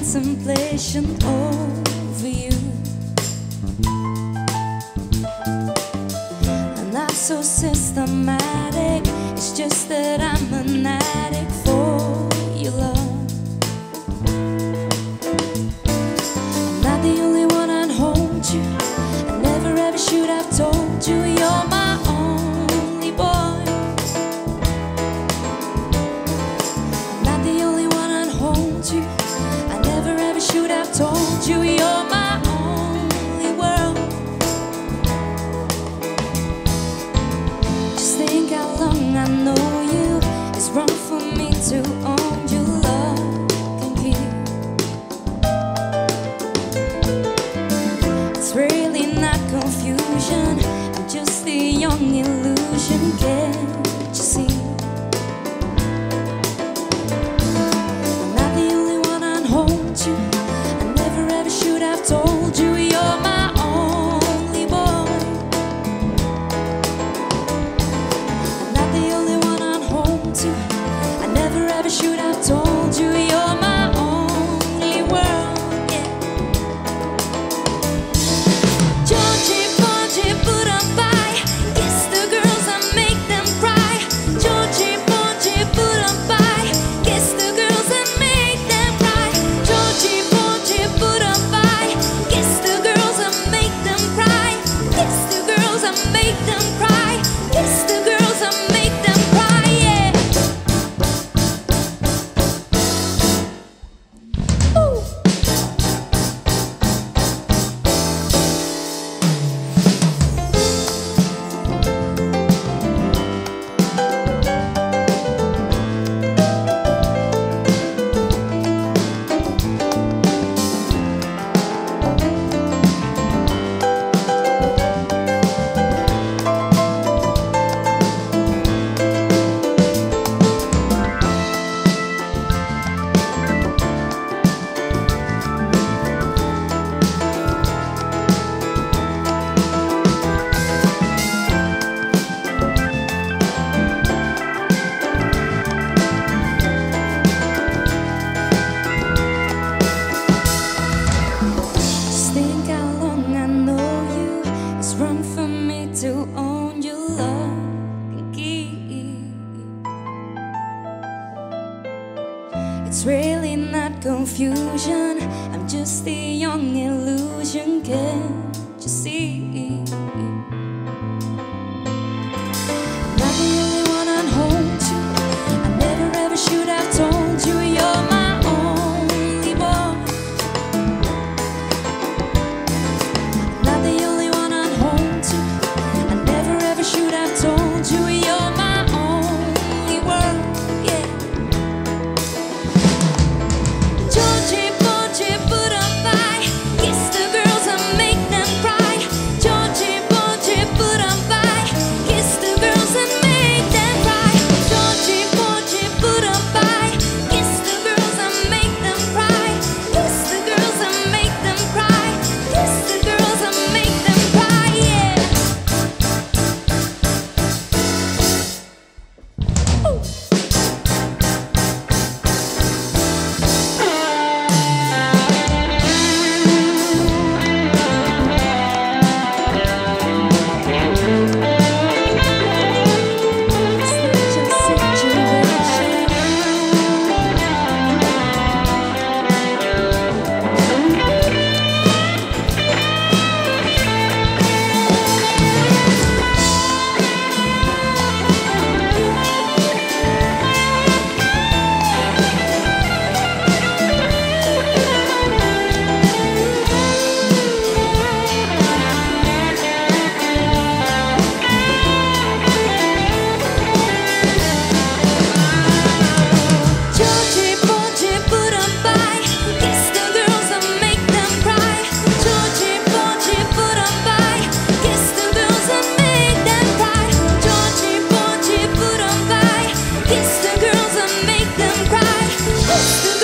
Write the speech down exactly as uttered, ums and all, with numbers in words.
contemplation over you. I'm not so systematic, it's just that I'm an addict for your love. I'm not the only one I'd hold you. I never ever should have told you you're my only boy. I'm not the only one I'd hold you. I never ever should have told you you're my only world. Just think how long I know you. It's wrong for me to own your love and keep. It's really not confusion, I'm just a young illusion, can't you see? I'm not the only one I'd hold you. I never ever should have told you you're my only boy. I'm not the only one I'd hold you. I never ever should have told you you're my only world, yeah. Georgie, Porgy, put up by, kiss the girls and make them cry. Georgie, Porgy, put up by, kiss the girls and make them cry. Georgie, Porgy, put up by, kiss the girls and make them cry. Kiss the girls and make them cry. Kiss the girls and make them cry, yeah. Ooh. Just think how long I know you. It's wrong for me to own your love and keep. It's really not confusion, I'm just a young illusion, can't you see? I'm not the only one I'd hold you. I never ever should have told you you're my only boy. Not the only one I'd hold you. I never ever should have told you you're my only world, yeah. Georgie, Porgy, put up by, kiss the girls and make them cry. Georgie, Porgy, put up by, kiss the girls and make them cry. Georgie, Porgy, put up by, kiss the girls and make them cry. Kiss the girls and make them cry. Kiss the girls and make them cry, yeah. Ooh. Georgie, Porgy, put up by, kiss the girls and make them cry. Georgie, Porgy, put up by, kiss the girls and make them cry. Georgie, Porgy, put up by, kiss the girls and make them cry. Kiss the